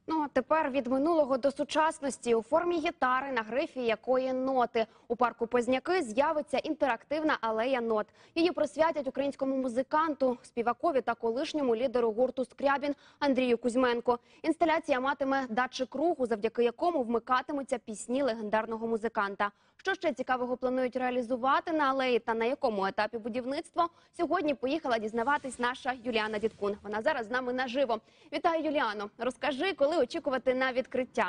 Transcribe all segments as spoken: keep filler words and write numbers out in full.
Ну, а тепер від минулого до сучасності. У формі гітари, на грифі якої ноти. У парку Позняки з'явиться інтерактивна алея нот. Її присвятять українському музиканту, співакові та колишньому лідеру гурту «Скрябін» Андрію Кузьменку. Інсталяція матиме датчик руху, завдяки якому вмикатимуться пісні легендарного музиканта. Що ще цікавого планують реалізувати на алеї та на якому етапі будівництва, сьогодні поїхала дізнаватись наша Юліана Дідкун. Вона зараз з нами наживо. Вітаю, Юліано. Розкажи, коли очікувати на відкриття?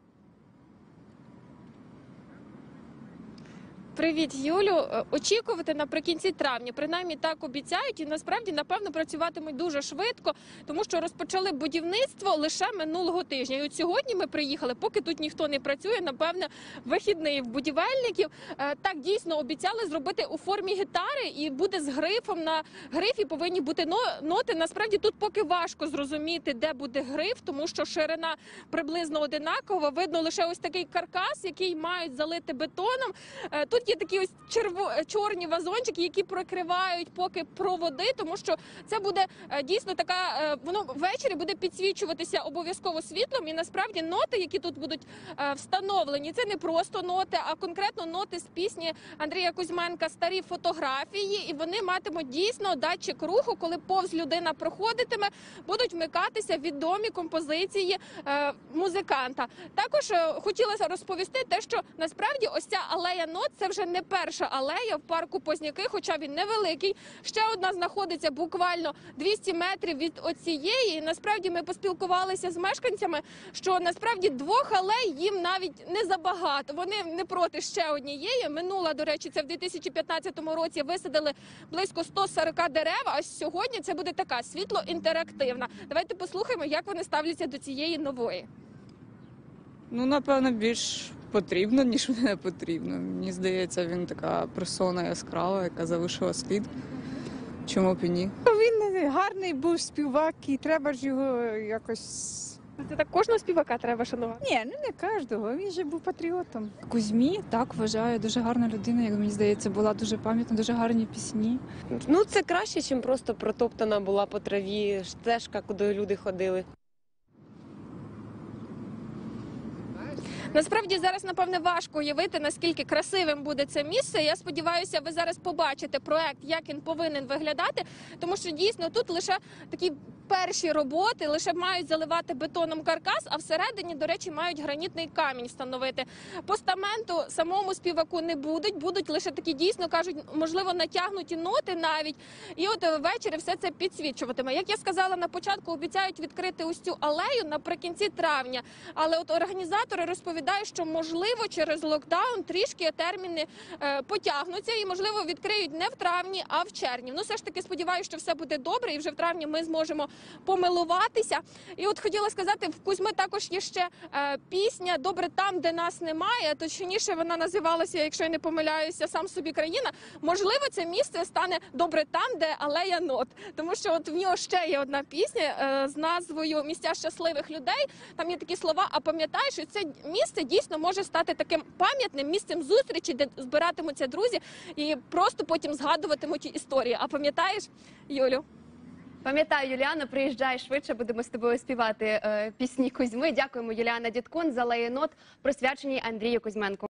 Привіт, Юлю. Очікувати наприкінці травня. Принаймні так обіцяють і насправді, напевно, працюватимуть дуже швидко, тому що розпочали будівництво лише минулого тижня. І от сьогодні ми приїхали, поки тут ніхто не працює, напевне, вихідний в будівельників. Так, дійсно, обіцяли зробити у формі гітари і буде з грифом. На грифі повинні бути ноти. Насправді тут поки важко зрозуміти, де буде гриф, тому що ширина приблизно одинакова. Видно лише ось такий каркас, який мають залити бетоном. Тут є такі ось черво... чорні вазончики, які прикривають поки проводи, тому що це буде дійсно така, воно ввечері буде підсвічуватися обов'язково світлом. І насправді ноти, які тут будуть встановлені, це не просто ноти, а конкретно ноти з пісні Андрія Кузьменка «Старі фотографії». І вони матимуть дійсно датчик руху, коли повз людина проходитиме, будуть вмикатися відомі композиції е, музиканта. Також е, хотілося розповісти те, що насправді ось ця алея нот – це вже не перша алея в парку Позняки, хоча він невеликий. Ще одна знаходиться буквально двісті метрів від оцієї. І насправді ми поспілкувалися з мешканцями, що насправді двох алей їм навіть не забагато. Вони не проти ще однієї. Минула, до речі, це в дві тисячі п'ятнадцятому році висадили близько ста сорока дерев, а сьогодні це буде така світло-інтерактивна. Давайте послухаємо, як вони ставляться до цієї нової. Ну, напевно, більш потрібно, ніж не потрібно. Мені здається, він така персона яскрава, яка залишила слід. Чому б і ні? Він гарний був співак, і треба ж його якось... Це так кожного співака треба шанувати? Ні, ну не кожного, він же був патріотом. Кузьмі, так, вважаю, дуже гарна людина, як мені здається, була дуже пам'ятна, дуже гарні пісні. Ну, це краще, ніж просто протоптана була по траві стежка, куди люди ходили. Насправді зараз, напевне, важко уявити, наскільки красивим буде це місце. Я сподіваюся, ви зараз побачите проект, як він повинен виглядати, тому що дійсно тут лише такі перші роботи, лише мають заливати бетоном каркас, а всередині, до речі, мають гранітний камінь встановити. Постаменту самому співаку не будуть, будуть лише такі, дійсно, кажуть, можливо, натягнуті ноти навіть. І от ввечері все це підсвічуватиме. Як я сказала на початку, обіцяють відкрити ось цю алею наприкінці травня. Але от організатори розповідають, що, можливо, через локдаун трішки терміни е, потягнуться і, можливо, відкриють не в травні, а в червні. Ну, все ж таки, сподіваюся, що все буде добре і вже в травні ми зможемо помилуватися. І от хотіла сказати, в Кузьми також є ще е, пісня «Добре там, де нас немає». Точніше, вона називалася, якщо я не помиляюся, «Сам собі країна». Можливо, це місце стане «Добре там, де алея нот». Тому що от в нього ще є одна пісня е, з назвою «Місця щасливих людей». Там є такі слова, а пам'ятаєш, що це місце дійсно може стати таким пам'ятним місцем зустрічі, де збиратимуться друзі і просто потім згадуватимуть історії. А пам'ятаєш, Юлю? Пам'ятаю, Юліана, приїжджай швидше, будемо з тобою співати е, пісні Кузьми. Дякуємо, Юліана Дідкун, за алеї нот, присвяченій Андрію Кузьменку.